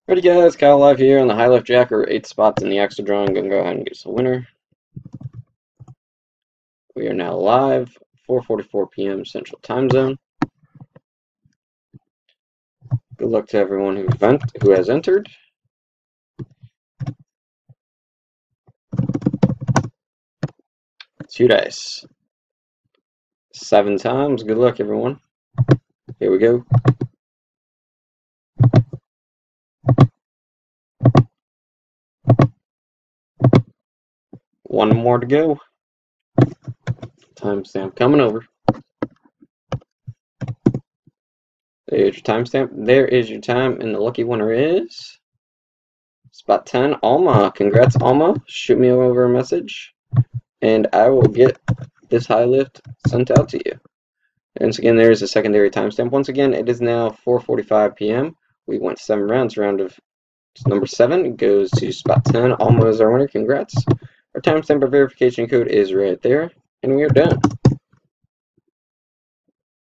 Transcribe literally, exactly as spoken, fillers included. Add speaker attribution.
Speaker 1: Ready guys, Kyle Live here on the High Lift Jacker, eight spots in the extra draw. I'm gonna go ahead and get us a winner. We are now live, four forty-four p m Central Time Zone. Good luck to everyone who, vent who has entered. Two dice. Seven times. Good luck everyone. Here we go. One more to go. Timestamp coming over. There's your timestamp. There is your time, and the lucky winner is spot ten, Alma. Congrats, Alma. Shoot me over a message, and I will get this high lift sent out to you. Once again, there is a secondary timestamp. Once again, it is now four forty-five p m We went seven rounds. Round of number seven goes to spot ten. Alma is our winner. Congrats. Our timestamp verification code is right there, and we are done.